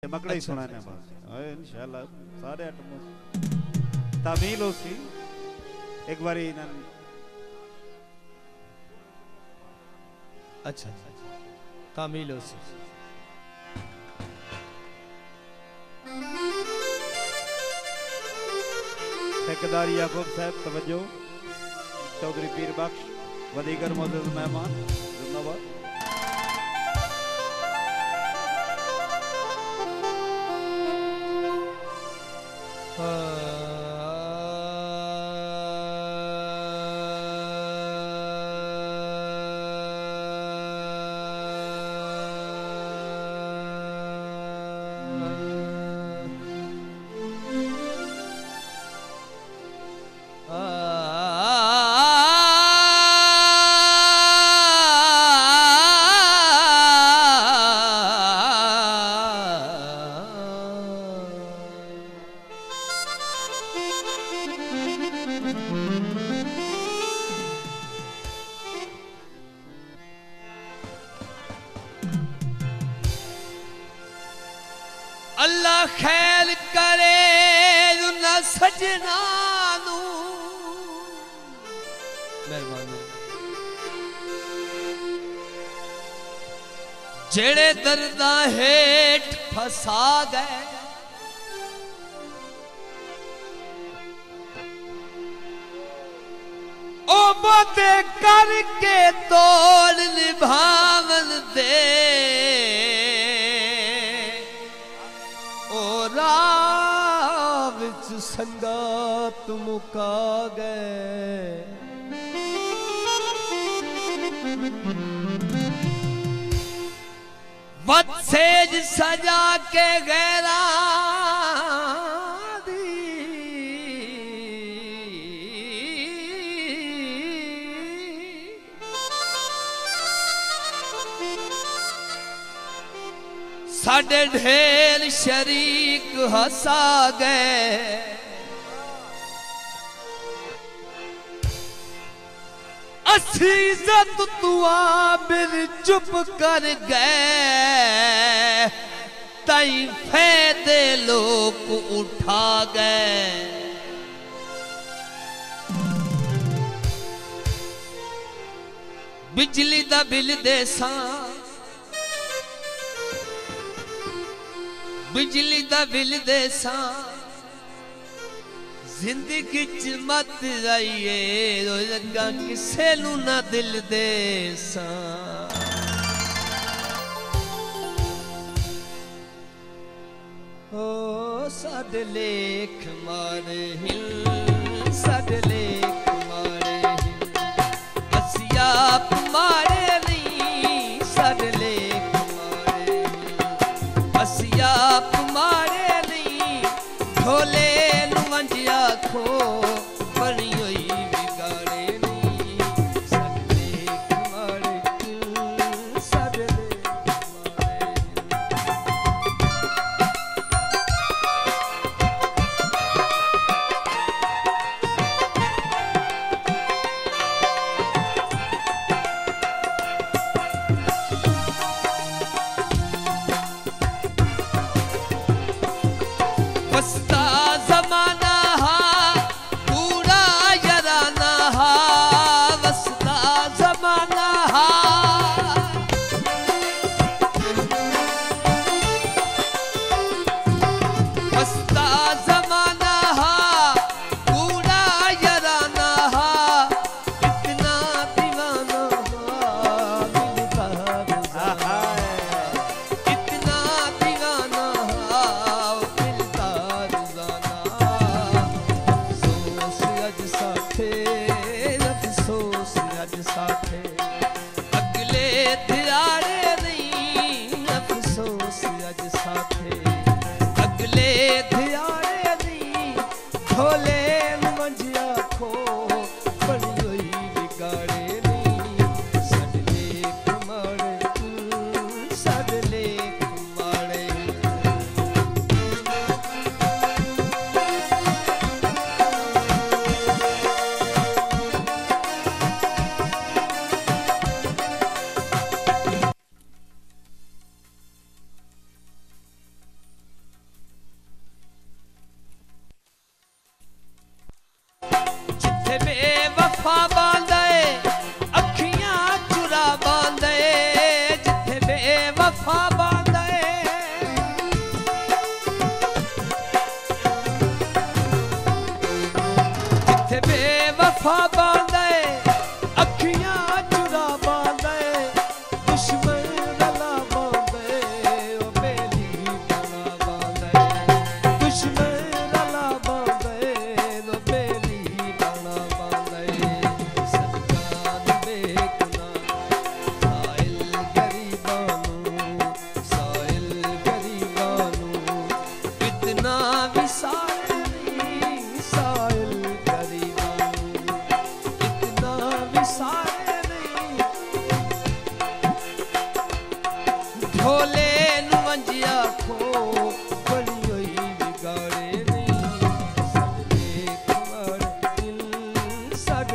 मकड़ा ही सुना ने बस इंशाल्लाह सारे आइटम तामील होसी एक बारी अच्छा तामील होसी ठेकेदार याकूब साहब तवज्जो चौधरी पीर बख्श वदीगर मौजूद मेहमान जिंदाबाद अल्लाह खैर करे न सजना मेहरबानी जेड़े दर्दा हेठ फसा गए ओ बाते करके तोड़ निभावन दे विच संगात मुका गए वत सेज सजा के गैरा साडे ढेर शरीक हसा गए अस्सी इज्जत तुआ बिल चुप कर गए तई फायदे लोग उठा गए बिजली दा बिल देसा बिजली दा बिल देसा जिंदगी च मत आइए लगा किसे नू ना दिल देसा ओ साडे लेख मारे हिल साडे लेख मारे हिल अस्सी आप मारे नहीं साडे लेख मारे हिल अस्सी आप मारे नहीं ढोले आखो बनी हुई बिगाड़े नी साडे लेख मारे साडे लेख मारे वस्ता जमाना बेवफा बांधे अखियां चुरा बांधे जिथे बेवफा बांधे जिथे बेवफा बांधे अखियां चुरा बांधे दुश्मन रला बांधे ओ बेली बना बांधे दुश्मन रला बांधे ओ बेली बना बांधे सदकान बेगुना साइल गरीबानू इतना विसार नहीं साइल गरीबानू इतना विसार नहीं ढोले नु मंजिया खो बड़ी होई बिगाड़े नहीं सदे खबर दिल सद